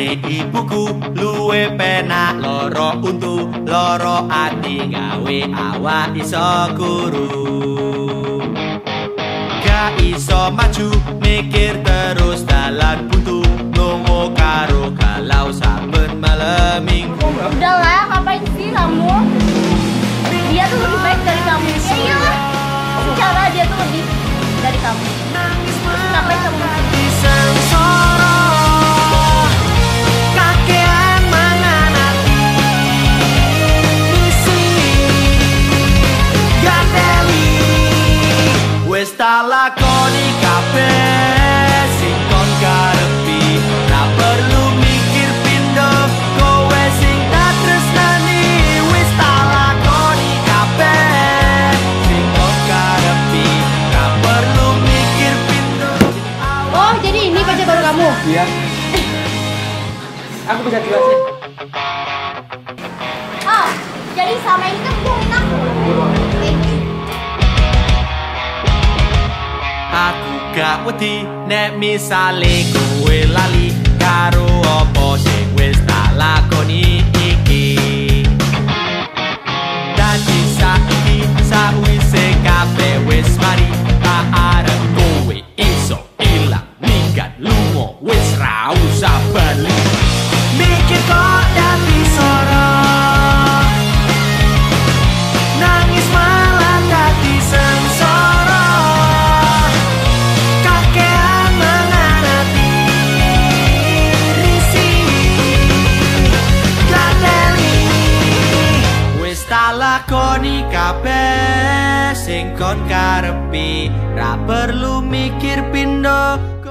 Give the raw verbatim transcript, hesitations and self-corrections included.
Jare ibuku luwe penak loro untu loro ati gawe awak iso guru. Gak iso maju mikir terus dalan buntu lungo karo galau saben malam minggu. Udahlah, ngapain sih kamu? Dia tuh lebih baik dari kamu. Ya iyalah, secara dia tuh lebih dari kamu. Terus ngapain kamu? Wes tak lakoni kabeh sing kon karepi, ra perlu mikir pindho kowe sing tak tresnani. Wes tak lakoni kabeh sing kon karepi, ra perlu mikir pindho. Oh, jadi ini pacar baru kamu? Iya. Aku bisa jelasin. Oh, jadi sama ini kan bukan aku. Aku gak wedi nek misale kowe lali karo apa sing wis tak lakoni iki. Dadi saiki sawise kabeh wis mari tak arep kowe iso ilang minggat lunga wis ra usah bali. Mikir kok dadi soro nangis malah dadi sengsara. Lakoni kabeh sing kon karepi, ra perlu mikir pindho